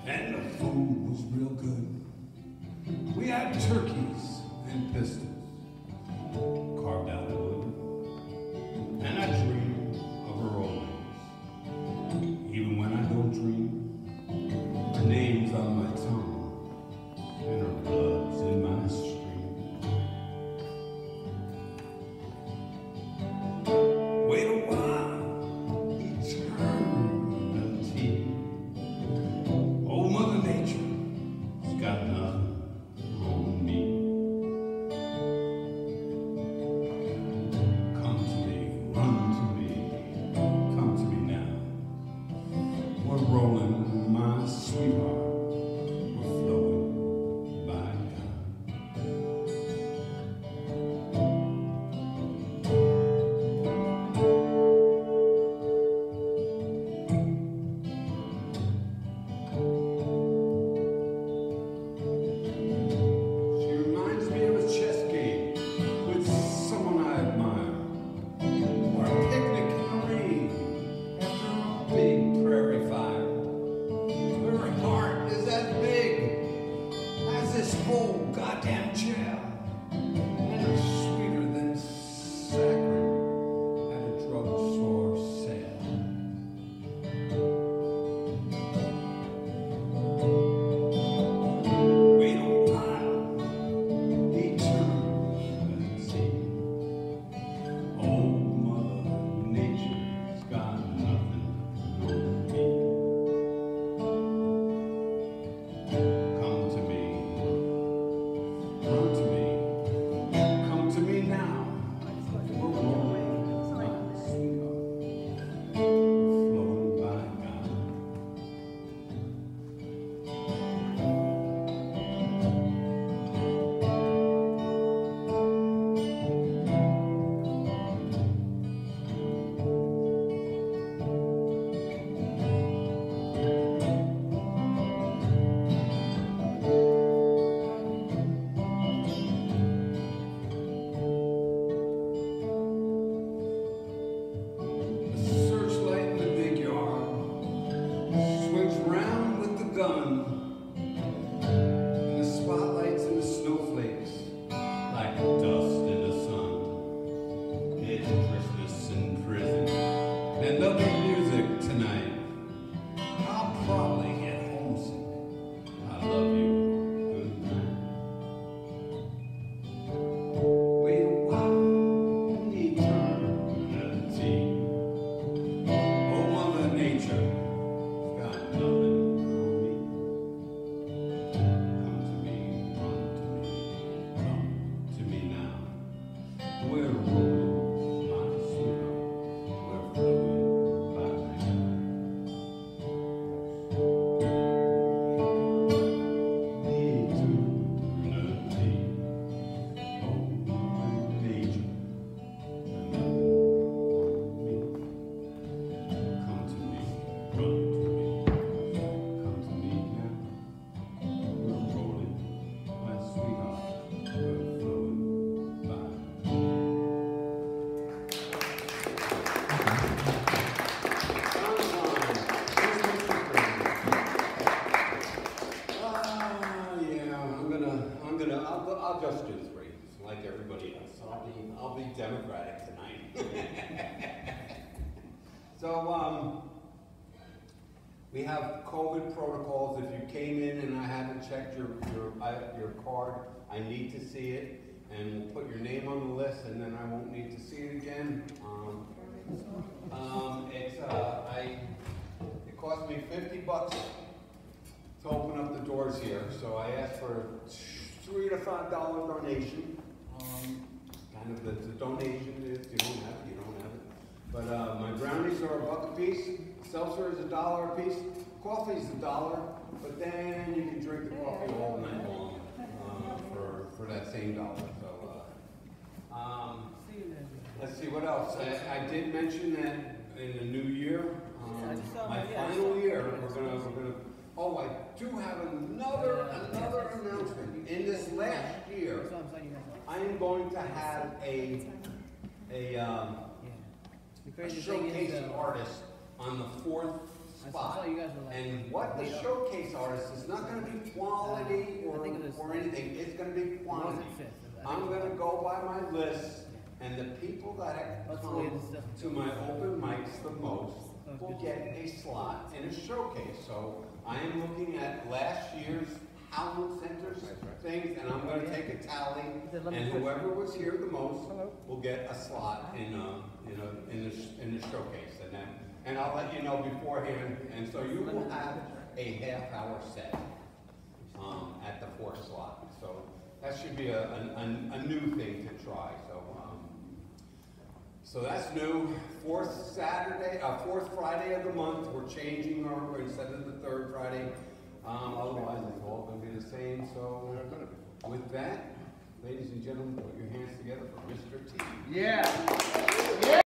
and the food was real good. We had turkeys and pistols carved out of wood, and I dream of her always. Even when I don't dream, her name's on my tongue, and her blood's in my stream. Wait a while, eternity. Old Mother Nature's got nothing on me. Come to me, run to me, come to me now. We're rolling, my sweetheart. We're flowing by goddamn jail, and it's sweeter than saccharin at a drugstore sale. Wait a while, eternity. Old Mother Nature's got nothing on me. And the spotlights and the snowflakes like dust in the sun. It's Christmas in prison and there'll be music tonight. I'll probably get homesick. I love you. Good night. Wait a while, eternity. Oh, Mother Nature got nothing. We're rolling, my sweetheart, we're flowing by eternity. Oh, Mother Nature, come to me, run to me, come to me now. We're rolling, my sweetheart, we're flowing by. I'll just do three, like everybody else. I'll be democratic tonight. So we have COVID protocols. If you came in and I haven't checked your card, I need to see it, and we'll put your name on the list, and then I won't need to see it again. It cost me $50 to open up the doors here, so I asked for $3 to $5 donation. Kind of the donation is, you don't have it, you don't have it. But my brownies are $1 a piece, seltzer is $1 a piece, coffee is $1, but then you can drink the coffee all night long for that same $1. So let's see what else. I did mention that in the new year, my final year, we're gonna. Oh, I do have another announcement. In this last year, I am going to have a showcase artist on the 4th spot. you guys were like, And what the showcase artist is not gonna be quality or anything, it's gonna be quantity. I'm gonna go by my list, and the people that come to my open mics the most will get a slot in a showcase. So I am looking at last year's Howland Center's things, and I'm going to take a tally, and whoever was here the most will get a slot in the showcase, and I'll let you know beforehand. And so you will have a half-hour set at the fourth slot. So that should be a new thing to try. So that's new. Fourth Friday of the month, we're changing our, instead of the third Friday. Otherwise, it's all going to be the same. So with that, ladies and gentlemen, put your hands together for Mr. T. Yeah.